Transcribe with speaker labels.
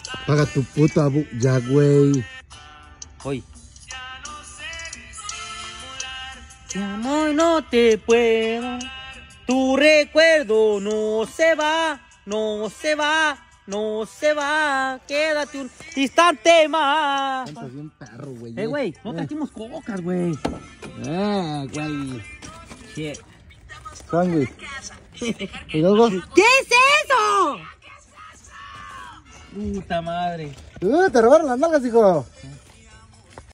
Speaker 1: Paga tu puta ya, güey.
Speaker 2: Hoy. Te amo y no te puedo. Tu recuerdo no se va, no se va, no se va. Quédate un instante más.
Speaker 1: Cantas bien perro, güey.
Speaker 2: Güey, no trajimos cocas, güey.
Speaker 1: Güey.
Speaker 2: Shit.
Speaker 1: Son, güey. ¿Y luego?
Speaker 2: ¿Qué es eso? Puta madre.
Speaker 1: Te robaron las nalgas, hijo.